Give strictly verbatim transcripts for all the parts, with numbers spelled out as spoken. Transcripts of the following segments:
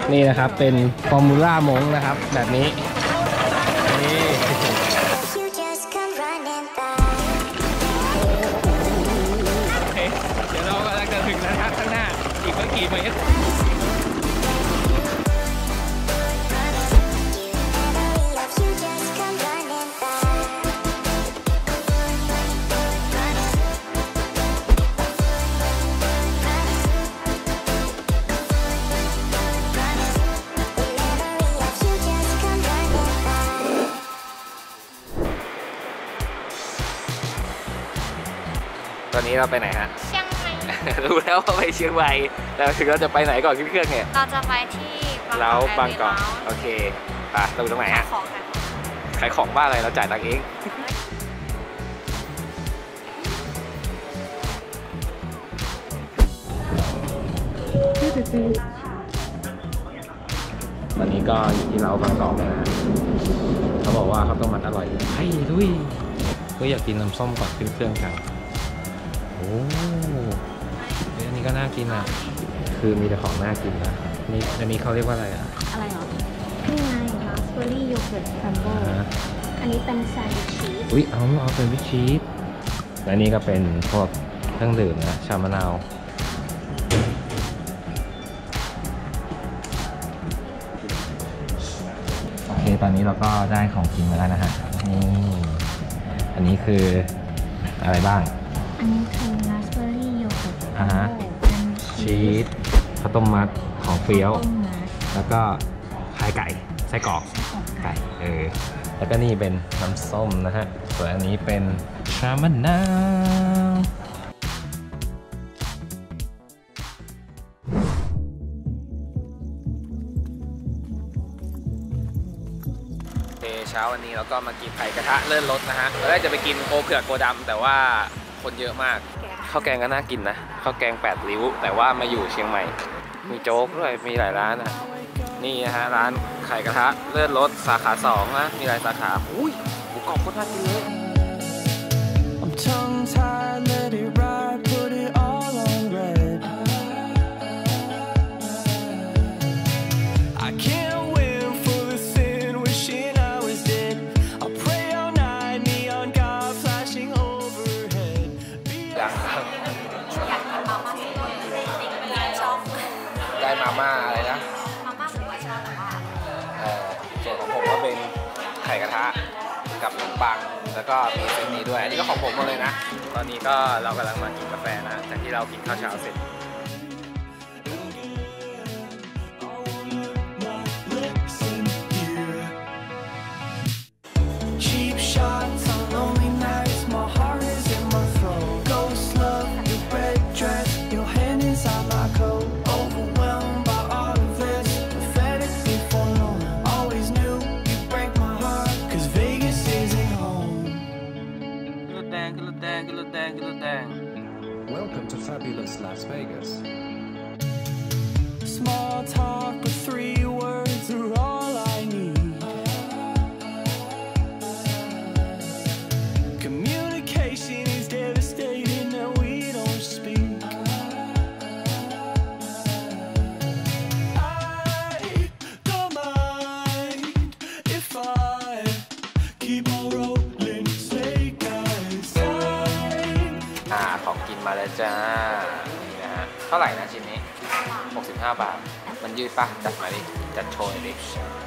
นี่นะครับเป็นฟอร์มูล่ามงนะครับแบบนี้นี่โอเคเดี๋ยวเรากำลังจะถึงนะครับข้างหน้าอีกไม่กี่เมตรตอนนี้เราไปไหนฮะเชียงใหม่รู้แล้วว่าไปเชียงใหม่แต่ถึงเราจะไปไหนก่อนขึ้นเครื่องเนี่ยเราจะไปที่เราบางกอกโอเคไปเราไปตรงไหนฮะขายของบ้าอะไรเราจ่ายตังค์เองตอนนี้ก็อยู่ที่เราบางกอกนะเขาบอกว่าเขาต้องมันอร่อยให้ด้วยก็อยากกินน้ำส้มก่อนขึ้นเครื่องกันโอ้อันนี้ก็น่ากินอ่ะคือมีแต่ของน่ากินนะนี่อันนี้เขาเรียกว่าอะไรอ่ะอะไรหรอนี่ไงราสเบอร์รี่โยเกิร์ตครัมเบิลอันนี้เป็นแซนด์วิชชีสอุ้ยเอาเอาเป็นวิชชีสและนี่ก็เป็นพวกเครื่องดื่มนะชามะนาวโอเคตอนนี้เราก็ได้ของกินมาแล้วนะฮะนี่อันนี้คืออะไรบ้างอันนี้คือราสเบอร์รี่โยเกิร์ตอ่าฮะชีสข้าวต้มมัดของเฟี้ยวแล้วก็ไข่ไก่ไส้กรอกไก่เออแล้วก็นี่เป็นน้ำส้มนะฮะส่วนอันนี้เป็นชามะนาวเช้าวันนี้เราก็มากินไข่กระทะเลื่อนรถนะฮะเราได้จะไปกินโอเผือกโกดำแต่ว่าคนเยอะมากข้าวแกงก็น่ากินนะข้าวแกงแปดริ้วแต่ว่ามาอยู่เชียงใหม่มีโจ๊กด้วยมีหลายร้านนะนี่นะฮะร้านไข่กระทะเลื่อนรถสาขาสองนะมีหลายสาขาอุ้ยหมูกรอบโคตรน่ากินเลยได้มาม่าอะไรนะมาม่าผมก็ชอบแต่ว่าเออส่วนของผมก็เป็นไข่กระทะกับขนมปังแล้วก็มีเส้นนี้ด้วยอันนี้ก็ของผมหมดเลยนะตอนนี้ก็เรากำลังมากินกาแฟนะจากที่เรากินข้าวเช้าเสร็จ Welcome to fabulous Las Vegas. Small talk with three words are all I need. Communication is devastating and we don't speak. I don't mind if I keep on rolling snake eyes. อ่าของกินมาแล้วจ้านี่นะฮะเท่าไหร่นะชิ้นนี้หกสิบห้าบาทมันยืดปะจัดมาดิจัดโชว์ดิ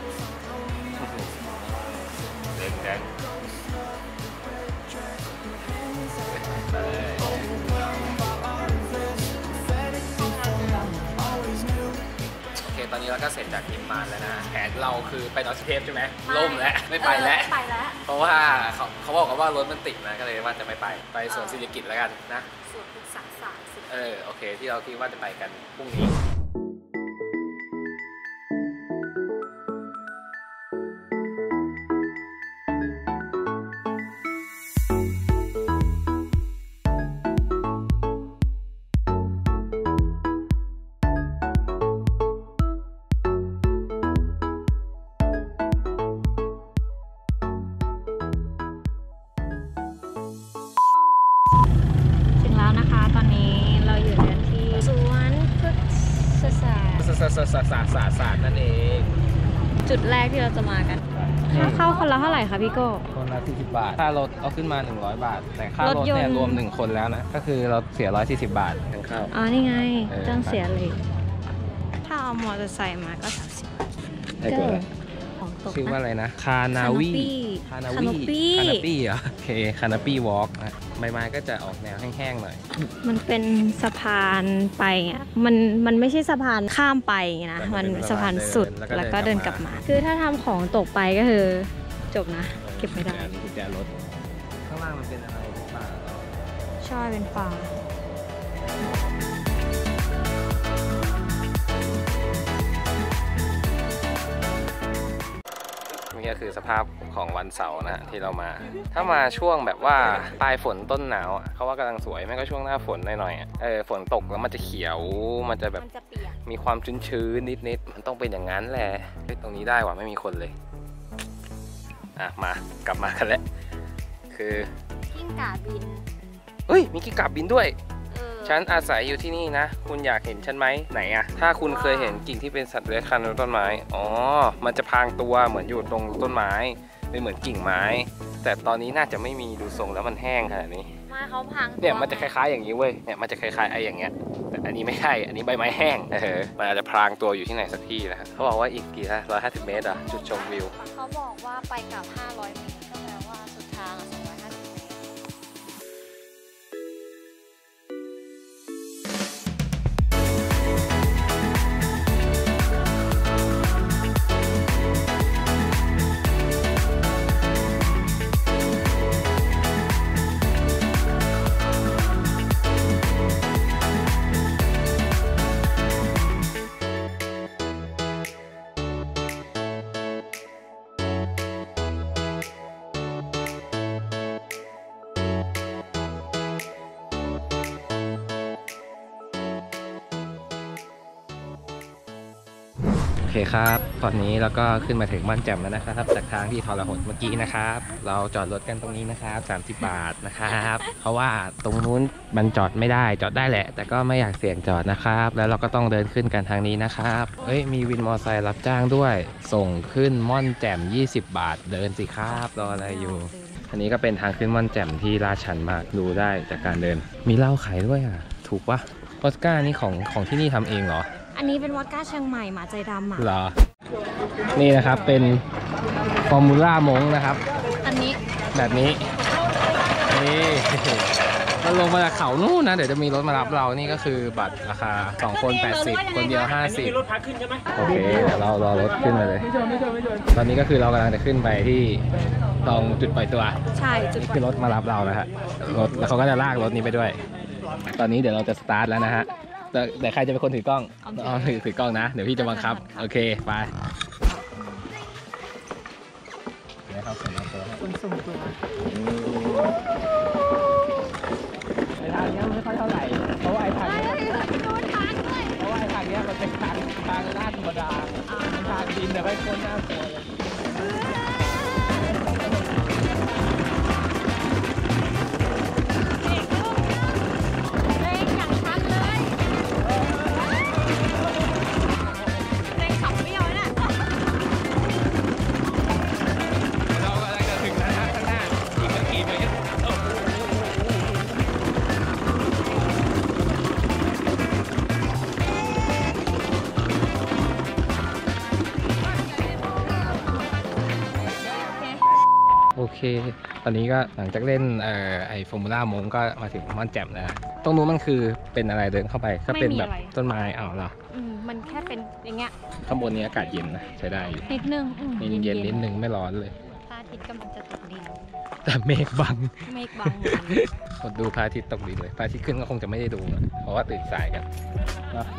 เด็กแดงโอเคตอนนี้เราก็เสร็จจากกินมาแล้วนะแผนเราคือไปดอยสุเทพใช่ไหมล่มแล้วไม่ไปแล้วเพราะว่าเขาเขาบอกว่ารถมันติดนะก็เลยว่าจะไม่ไปไปสวนศิริกิติ์แล้วกันนะสวนพฤกษาศาสตร์เออโอเคที่เราคิดว่าจะไปกันพรุ่งนี้ถึงแล้วนะคะตอนนี้เราอยู่กันที่สวนพฤกษศาสตร์ศาสตร์ศาสตร์ศาสตร์ศาสตร์นั่นเองจุดแรกที่เราจะมากันค่าเข้าคนละเท่าไหร่คะพี่โก้คนละสี่สิบบาทค่ารถเอาขึ้นมาหนึ่งร้อยบาทแต่ค่ารถรถยนต์เนี่ยรวมหนึ่งคนแล้วนะก็คือเราเสียหนึ่งร้อยสี่สิบบาททั้งเข้าอ๋อนี่ไงเออต้องเสียเลยถ้าเอามอเตอร์ไซค์มาก็สามสิบได้ตัวอะไรของตกชื่อว่านะอะไรนะคานาวีคานาปี้คานาปี้เหรอโอเคคานาปี้วอล์กนะใบไม้ก็จะออกแนวแห้งๆหน่อยมันเป็นสะพานไปอ่ะมันมันไม่ใช่สะพานข้ามไปไงนะแต่มัมันนเป็นสะพานสุดสะพานเดินแล้วก็เดินกลับมา คือถ้าทำของตกไปก็คือจบนะ เก็บไม่ได้กุญแจรถข้างล่างมันเป็นอะไรป่าใช่เป็นป่านี่ก็คือสภาพของวันเสาร์นะที่เรามา ถ้ามาช่วงแบบว่าปลายฝนต้นหนาวอ่ะเขาว่ากำลังสวยไม่ก็ช่วงหน้าฝนหน่อยๆอ่ะเออฝนตกแล้วมันจะเขียวมันจะแบบมีความชื้นๆนิดๆมันต้องเป็นอย่างนั้นแหละเฮ้ยตรงนี้ได้ว่ะไม่มีคนเลยอ่ะมากลับมากันแล้วคือกิ้งก่าบินเฮ้ยมีกิ้งก่าบินด้วยเออฉันอาศัยอยู่ที่นี่นะคุณอยากเห็นฉันไหมไหนอะถ้าคุณเคยเห็นกิ่งที่เป็นสัตว์เลื้อยคลานบนต้นไม้อ๋อมันจะพรางตัวเหมือนอยู่ตรงต้นไม้เป็นเหมือนกิ่งไม้ แต่ตอนนี้น่าจะไม่มีดูทรงแล้วมันแห้งขนาดนี้มาเขาพังเนี่ยมันจะคล้ายๆอย่างนี้เว้ยเนี่ยมันจะคล้ายๆไอ้อย่างเงี้ยแต่อันนี้ไม่ใช่อันนี้ใบไม้แห้งเออมันอาจจะพรางตัวอยู่ที่ไหนสักที่นะเขาบอกว่าอีกกี่นะร้อยห้าสิบเมตรอะจุดชมวิวเขาบอกว่าไปกลับห้าร้อยเมตรก็แปลว่าสุดทางสองร้อยห้าสิบเมตรโอเคครับตอนนี้เราก็ขึ้นมาถึงบ้านแจ่มแล้วนะครับจากทางที่ทรหดเมื่อกี้นะครับเราจอดรถกันตรงนี้นะครับสามสิบบาทนะครับเพราะว่าตรงนู้นมันจอดไม่ได้จอดได้แหละแต่ก็ไม่อยากเสี่ยงจอดนะครับแล้วเราก็ต้องเดินขึ้นกันทางนี้นะครับเฮ้ยมีวินมอเตอร์ไซค์รับจ้างด้วยส่งขึ้นม่อนแจ่มยี่สิบบาทเดินสิครับรออะไรอยู่อันนี้ก็เป็นทางขึ้นม่อนแจ่มที่ลาดชันมากดูได้จากการเดินมีเหล้าขายด้วยอ่ะถูกปะวอดก้านี่ของของที่นี่ทำเองเหรออันนี้เป็นวอดก้าเชียงใหม่หมาใจดำอ่ะเหรอ นี่นะครับเป็นฟอร์มูล่ามงนะครับอันนี้แบบนี้ นี่เราลงมาจากเขานู่นนะ เดี๋ยวจะมีรถมารับเรา นี่ก็คือบัตรราคาสองคนแปดสิบคนเดียวห้าสิบรถพักขึ้นใช่ไหมโอเคเดี๋ยวเรารอรถขึ้นมาเลย ตอนนี้ก็คือเรากำลังจะขึ้นไปที่ตรงจุดปล่อยตัวใช่จุดนี่คือรถมารับเรานะฮะรถแล้วเขาก็จะลากรถนี้ไปด้วย ตอนนี้เดี๋ยวเราจะสตาร์ทแล้วนะฮะแต่แต่ใครจะเป็นคนถือกล้องอ๋อถือถือกล้องนะ เดี๋ยวพี่จะบังคับ โอเค ไปเดี๋ยวเขาส่งตัวให้คนส่งตัวไอ้ทางนี้ไม่ค่อยเท่าไหร่ เพราะว่าไอ้ทางนี้เพราะว่าไอ้ทางนี้มันเป็นทางทางลาดธรรมดาเป็นทางดินแต่ไม่พ้นหน้าฝนเลยโอเค ตอนนี้ก็หลังจากเล่นเอ่อไอฟอร์มูล่ามงก็มาถึงม่อนแจ่มแล้วนะตรงนู้นมันคือเป็นอะไรเดินเข้าไปก็เป็นแบบต้นไม้อ้าวเหรออืมมันแค่เป็นอย่างเงี้ยข้างบนนี้อากาศเย็นนะใช้ได้อยู่นิดนึงอืมเย็นเย็นนิดนึงไม่ร้อนเลยพระอาทิตย์กำลังจะตกดินแต่เมฆบังเมฆบังเหมือนกันกดดูพระอาทิตย์ตกดินเลยพระอาทิตย์ขึ้นก็คงจะไม่ได้ดูนะเพราะว่าตื่นสายกันเนาะ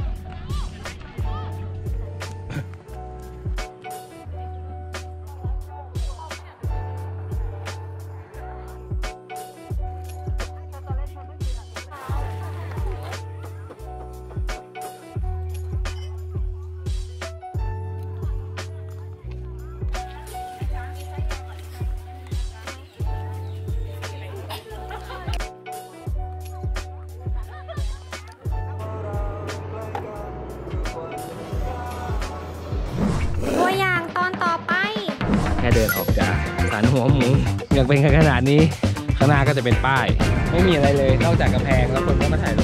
เดินออกจากศาลหัวหมูยังเป็นขนาดนี้ข้างหน้าก็จะเป็นป้ายไม่มีอะไรเลยนอกจากกำแพงแล้วคนก็มาถ่ายรูป